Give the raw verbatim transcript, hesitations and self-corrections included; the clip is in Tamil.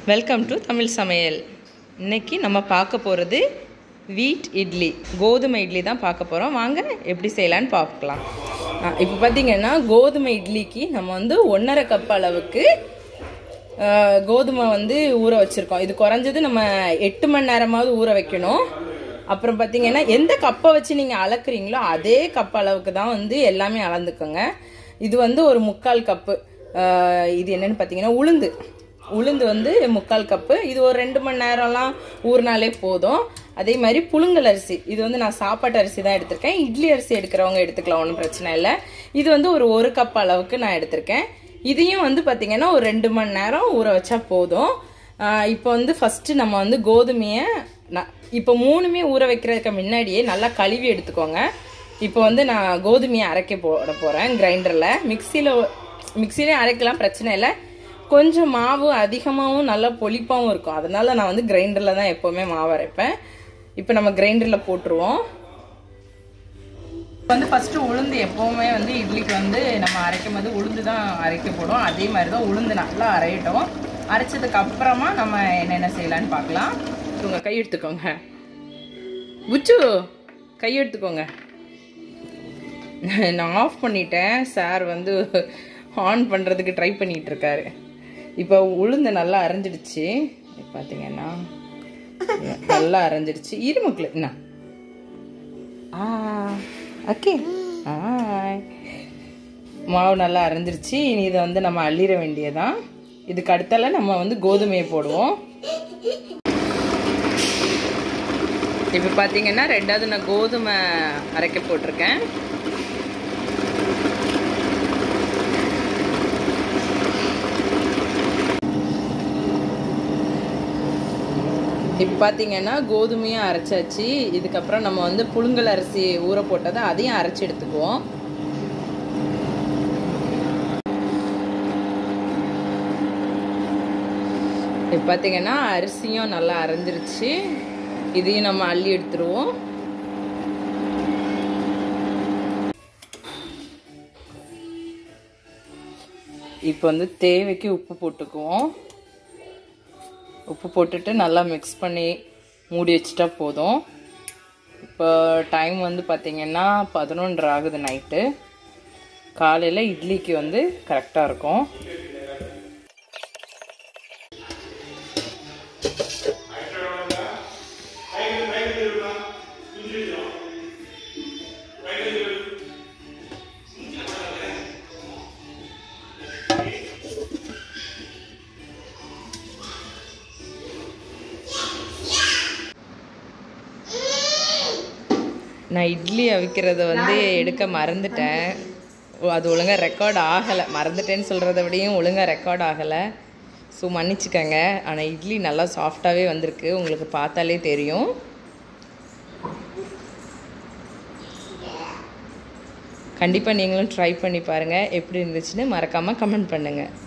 வெல்கம் டு தமிழ் சமையல். இன்றைக்கி நம்ம பார்க்க போகிறது வீட் இட்லி, கோதுமை இட்லி தான் பார்க்க போகிறோம். வாங்க எப்படி செய்யலான்னு பார்க்கலாம். இப்போ பார்த்திங்கன்னா கோதுமை இட்லிக்கு நம்ம வந்து ஒன்றரை கப் அளவுக்கு கோதுமை வந்து ஊற வச்சுருக்கோம். இது குறைஞ்சது நம்ம எட்டு மணி நேரமாவது ஊற வைக்கணும். அப்புறம் பார்த்திங்கன்னா எந்த கப்பை வச்சு நீங்கள் அளக்குறீங்களோ அதே கப் அளவுக்கு தான் வந்து எல்லாமே அளந்துக்கோங்க. இது வந்து ஒரு முக்கால் கப்பு. இது என்னென்னு பார்த்தீங்கன்னா உளுந்து உளுந்து வந்து முக்கால் கப்பு. இது ஒரு ரெண்டு மணி நேரம்லாம் ஊறினாலே போதும். அதே மாதிரி புழுங்கல் அரிசி, இது வந்து நான் சாப்பாட்டு அரிசி தான் எடுத்திருக்கேன். இட்லி அரிசி எடுக்கிறவங்க எடுத்துக்கலாம், ஒன்றும் பிரச்சனை இல்லை. இது வந்து ஒரு ஒரு கப் அளவுக்கு நான் எடுத்திருக்கேன். இதையும் வந்து பார்த்திங்கன்னா ஒரு ரெண்டு மணி நேரம் ஊற வச்சா போதும். இப்போ வந்து ஃபஸ்ட்டு நம்ம வந்து கோதுமையை நான் இப்போ மூணுமே ஊற வைக்கிறதுக்கு முன்னாடியே நல்லா கழுவி எடுத்துக்கோங்க. இப்போ வந்து நான் கோதுமையை அரைக்க போட போகிறேன் கிரைண்டரில். மிக்சியில் மிக்சிலையும் அரைக்கலாம், பிரச்சனை இல்லை. கொஞ்சம் மாவு அதிகமாகவும் நல்லா பொலிப்பாகவும் இருக்கும், அதனால நான் வந்து கிரைண்டரில் தான் எப்போவுமே மாவு அரைப்பேன். இப்போ நம்ம கிரைண்டரில் போட்டுருவோம். இப்போ வந்து ஃபஸ்ட்டு உளுந்து எப்போவுமே வந்து இட்லிக்கு வந்து நம்ம அரைக்கும் போது உளுந்து தான் அரைக்க போடும். அதே மாதிரி தான் உளுந்து நல்லா அரையட்டும். அரைச்சதுக்கு அப்புறமா நம்ம என்னென்ன செய்யலான்னு பார்க்கலாம். உங்கள் கை எடுத்துக்கோங்க, புச்சு கை எடுத்துக்கோங்க. நான் ஆஃப் பண்ணிட்டேன், சார் வந்து ஆன் பண்ணுறதுக்கு ட்ரை பண்ணிகிட்டு இருக்காரு. இப்போ உளுந்து நல்லா அரைஞ்சிடுச்சு. பார்த்தீங்கன்னா நல்லா அரைஞ்சிடுச்சு. இருமுக்கில் என்ன ஆ ஓகே ஆ மாவு நல்லா அரைஞ்சிருச்சு. இனி இதை வந்து நம்ம அள்ளிட வேண்டியதான். இதுக்கு அடுத்தால நம்ம வந்து கோதுமையை போடுவோம். இப்போ பார்த்தீங்கன்னா ரெண்டாவது நான் கோதுமை அரைக்க போட்டிருக்கேன். இப்போ பார்த்தீங்கன்னா கோதுமையும் அரைச்சாச்சு. இதுக்கப்புறம் நம்ம வந்து புழுங்கல் அரிசி ஊற போட்டதை அதையும் அரைச்சி எடுத்துக்குவோம். இப்போ பார்த்தீங்கன்னா அரிசியும் நல்லா அரைஞ்சிருச்சு. இதையும் நம்ம அள்ளி எடுத்துருவோம். இப்போ வந்து தேவைக்கு உப்பு போட்டுக்குவோம். உப்பு போட்டுட்டு நல்லா மிக்ஸ் பண்ணி மூடி வச்சுட்டா போதும். இப்போ டைம் வந்து பார்த்திங்கன்னா பதினொன்று ஆகுது நைட்டு. காலையில் இட்லிக்கு வந்து கரெக்டாக இருக்கும். நான் இட்லி அவிக்கிறத வந்து எடுக்க மறந்துட்டேன். அது ஒழுங்காக ரெக்கார்ட் ஆகலை. மறந்துட்டேன்னு சொல்கிறத விடையும் ஒழுங்காக ரெக்கார்ட் ஆகலை. ஸோ மன்னிச்சுக்கங்க. ஆனால் இட்லி நல்லா சாஃப்டாகவே வந்திருக்கு, உங்களுக்கு பார்த்தாலே தெரியும். கண்டிப்பாக நீங்களும் ட்ரை பண்ணி பாருங்கள். எப்படி இருந்துச்சுன்னு மறக்காமல் கமெண்ட் பண்ணுங்கள்.